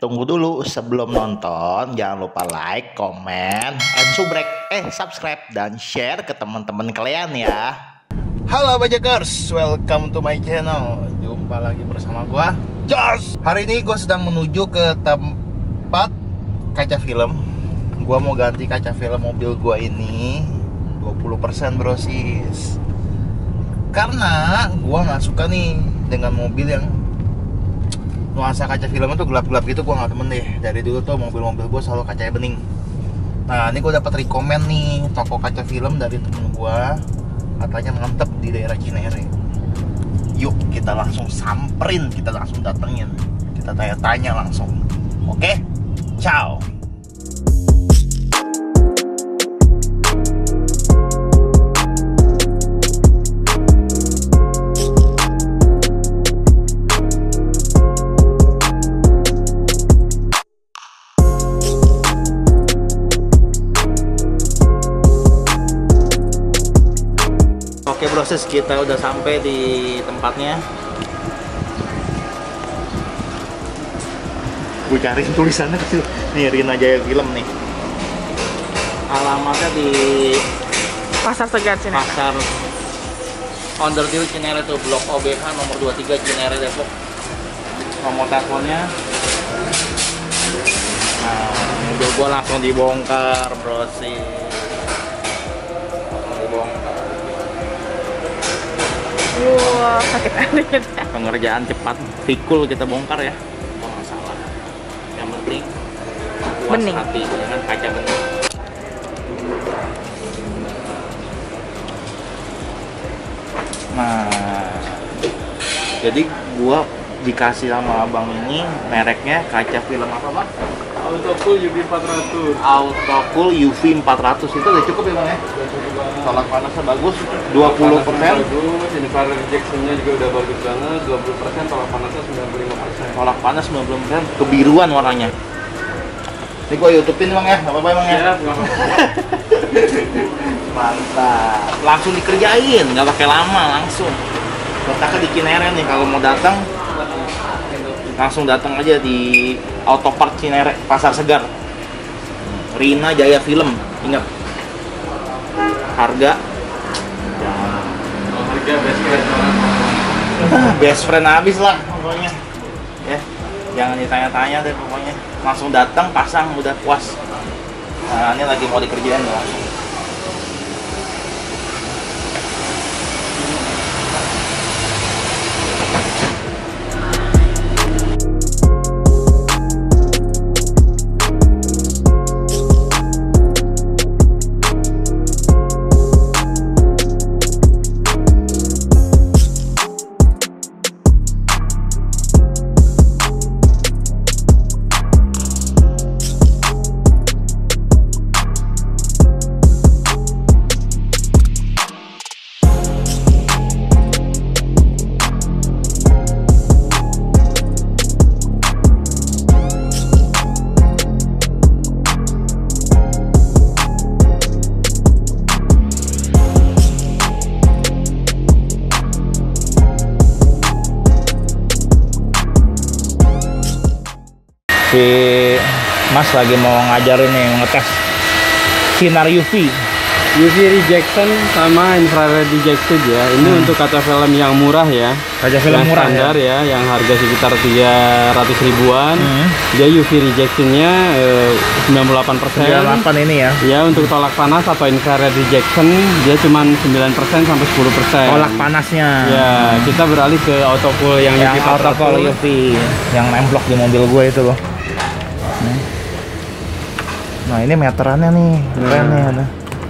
Tunggu dulu, sebelum nonton jangan lupa like, comment, and subscribe dan share ke teman-teman kalian ya. Halo Bajakers, welcome to my channel. Jumpa lagi bersama gua, Jos. Hari ini gua sedang menuju ke tempat kaca film. Gua mau ganti kaca film mobil gua ini 20% brosis. Karena gua nggak suka nih dengan mobil yang nuansa kaca filmnya tuh gelap-gelap gitu, gue nggak temen deh. Dari dulu tuh mobil-mobil gue selalu kacanya bening. Nah ini gue dapat rekomen nih toko kaca film dari temen gue, katanya mantep di daerah Cinere. Yuk kita langsung samperin, kita langsung datengin, kita tanya-tanya langsung. Oke, ciao. Oke proses, kita udah sampai di tempatnya. Gue cariin tulisannya kecil. Nih Rina Jaya Film nih. Alamatnya di Pasar Segar Cinere. Pasar Onderdeal Cinere tuh, Blok OBH nomor 23 Cinere Depok. Nomor teleponnya. Nah, mobil gua langsung dibongkar, brosi. Wah, sakit dikit. Pengerjaan cepat, pikul kita bongkar ya. Oh, nggak salah. Yang penting puas Bening. hati dengan kaca bening. Nah, jadi gua dikasih sama abang ini mereknya kaca film apa bang? Autocool UV 400. Autocool UV 400 itu udah cukup ya bang ya? Udah cukup banget. Tolak panasnya bagus, Panasnya 20%. bagus, infrared rejectionnya juga udah bagus banget, 20%, tolak panasnya 95%. Tolak panas 90%, kebiruan warnanya. Ini gua YouTubein bang ya, nggak apa-apa bang ya? Ya, nggak apa-apa. Mantap, langsung dikerjain, nggak pakai lama, langsung. Letaknya di Cinere nih, kalau mau datang langsung datang aja di Autopark Cinere, Pasar Segar. Rina Jaya Film, ingat. Harga Kalau harga best friend banget. best friend habis lah pokoknya. Ya, jangan ditanya-tanya deh pokoknya. Langsung datang, pasang, udah puas. Nah, ini lagi mau dikerjain langsung. Si Mas lagi mau ngajarin nih, ngetes sinar UV. UV rejection sama infrared rejection ya. Ini untuk kaca film yang murah ya. Kaca film yang murah standar ya, yang harga sekitar 300 ribuan. Dia UV rejectionnya 98%. 98 ini ya. Ya, untuk tolak panas atau infrared rejection dia cuma 9% sampai 10%. Tolak panasnya. Ya, kita beralih ke autocool yang Yang UV 400. autocool UV yang nemplok di mobil gue itu loh. Nah ini meterannya nih, keren nih ada.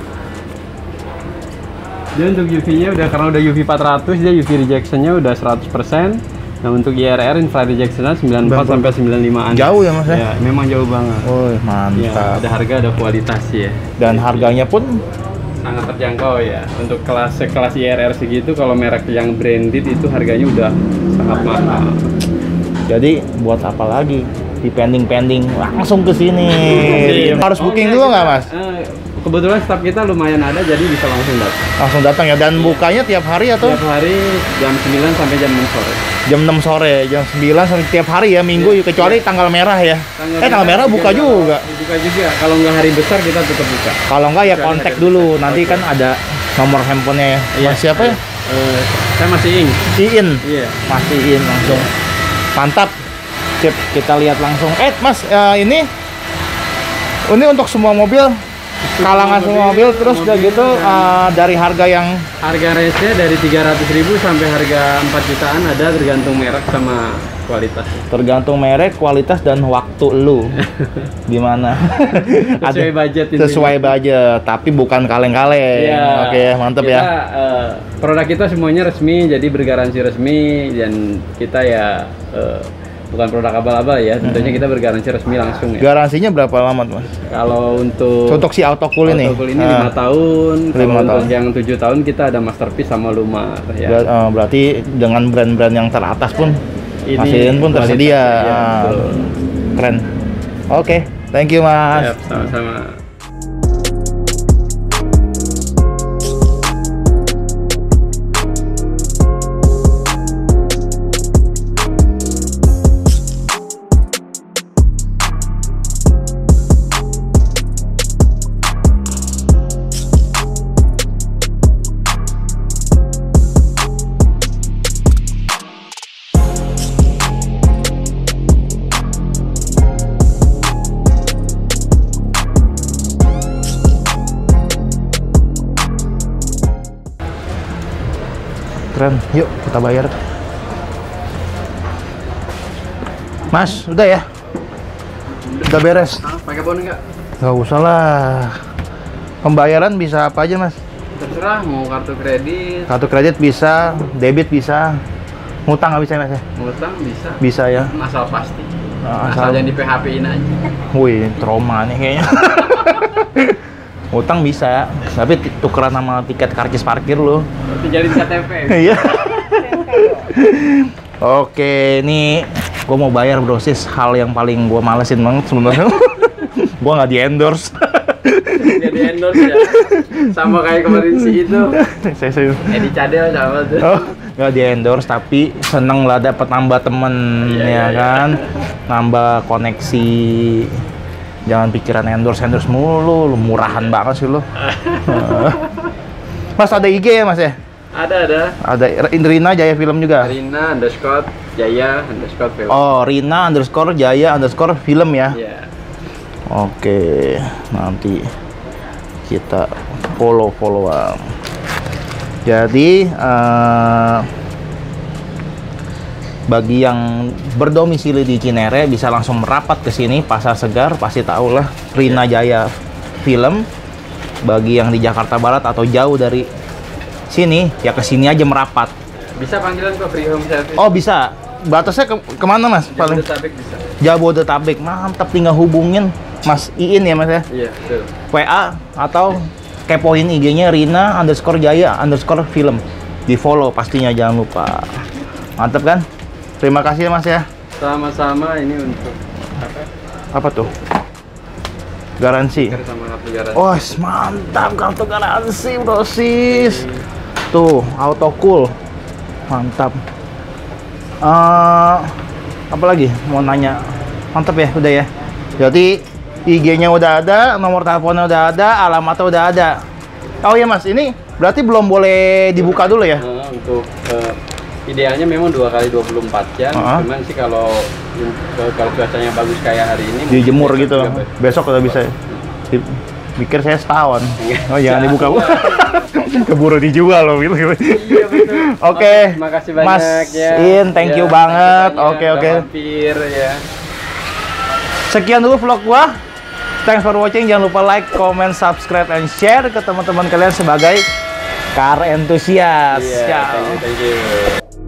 Dia untuk UV-nya udah, karena udah UV 400, dia UV rejection-nya udah 100%. Nah, untuk IRR infrared rejection-nya 94 sampai 95-an. Jauh ya mas ya? Ya, memang jauh banget. Oh Ya, mantap. ada harga, ada kualitas ya. Dan harganya pun Sangat terjangkau ya. Untuk kelas IRR segitu, kalau merek yang branded itu harganya udah sangat mahal. jadi buat apa lagi? Di pending langsung ke sini. Iya. Harus booking dulu nggak mas? kebetulan staff kita lumayan ada, jadi bisa langsung datang. Langsung datang ya. Dan bukanya tiap hari atau? Tiap hari jam 9 sampai jam 6 sore. Jam 6 sore, jam 9 sampai tiap hari ya, minggu Iya. kecuali tanggal merah ya. Tanggal merah buka juga. Buka juga. Kalau nggak hari besar kita tetap buka. Kalau enggak ya Kecuali kontak hari dulu. besar. Nanti Oke. kan ada nomor handphonenya ya. Iya. Mas siapa ya? Saya masih Ing. Iin. Iya. Mas Iin langsung. Mantap. Sip, kita lihat langsung. Mas, ini untuk semua mobil, kalangan semua mobil, terus udah gitu dari harga yang Harga range-nya dari 300.000 sampai harga 4 jutaan ada, tergantung merek sama kualitas. tergantung merek, kualitas dan waktu lu. Gimana? Sesuai budget intinya. Sesuai budget, tapi bukan kaleng-kaleng. Iya. Oke, mantep Kita, ya. Produk kita semuanya resmi, jadi bergaransi resmi, dan kita ya bukan produk abal-abal ya. Tentunya kita bergaransi resmi langsung ya. Garansinya berapa lama, Mas? Kalau Untuk si Autocool ini? Autocool ini 5 tahun. Kalau 5 untuk tahun. yang 7 tahun kita ada Masterpiece sama Lumar ya. Berarti dengan brand-brand yang teratas pun Ini Mas Iin pun kualitas, tersedia. ya, betul. Keren. Oke, thank you Mas. Siap, sama-sama. Keren. Yuk kita bayar. Mas, udah ya? Udah beres? Pakai bon enggak? Gak usah lah. Pembayaran bisa apa aja, Mas? Terserah, mau kartu kredit, Kartu kredit bisa, debit bisa, ngutang nggak bisa Mas ya? ngutang bisa. Bisa ya. Asal pasti. Asal- Asal jangan di PHP-in aja. Wih, trauma nih kayaknya. Ngutang bisa, tapi tukeran sama tiket karcis parkir lo. Berarti jadi KTP. Iya. Oke, ini gue mau bayar brosis. Hal yang paling gue malesin banget sebenarnya. Gue nggak di endorse. Nggak di endorse ya. Sama kayak kemarin si itu. Saya Edi Cadel sama tuh. oh, nggak di endorse, tapi seneng lah dapat nambah temen Iya, ya iya, kan, nambah koneksi. Jangan pikiran endorse mulu, lu murahan banget sih lu. Mas ada IG ya Mas ya? Ada. Ada Rina Jaya Film juga. Rina underscore Jaya underscore film. Oh, Rina underscore Jaya underscore film ya. Iya. Oke, nanti kita follow-followan. Jadi bagi yang berdomisili di Cinere bisa langsung merapat ke sini, Pasar Segar pasti tahu lah Rina Jaya Film. Bagi yang di Jakarta Barat atau jauh dari sini ya ke sini aja merapat. Bisa panggilan kok free home service. Oh bisa. Batasnya kemana Mas? Paling Jabodetabek bisa. Jabodetabek. Mantap, tinggal hubungin Mas Iin ya Mas ya. Iya, betul. WA atau kepoin IG-nya Rina underscore Jaya underscore film. Di follow pastinya, jangan lupa. Mantap kan? Terima kasih ya Mas ya. Sama-sama, ini untuk Apa tuh? Garansi. sama kartu garansi. Oh mantap, kartu garansi brosis. Tuh Autocool. Mantap. Apa lagi mau nanya? Mantap ya, udah ya. Jadi IG-nya udah ada, nomor teleponnya udah ada, alamatnya udah ada. Oh iya Mas, ini berarti belum boleh dibuka dulu ya? Untuk idealnya memang 2 kali 24 jam. Cuman sih kalau cuacanya bagus kayak hari ini Dijemur besok gitu. juga Besok udah bisa. Pikir saya setahun. Oh jangan dibuka. Keburu dijual loh gitu. Iya betul. Oke. Terima kasih banyak Mas ya. In, thank you banget. Oke. Mampir ya. Sekian dulu vlog gua. Thanks for watching. Jangan lupa like, comment, subscribe, and share ke teman-teman kalian sebagai car enthusiast. Iya, Ciao. thank you.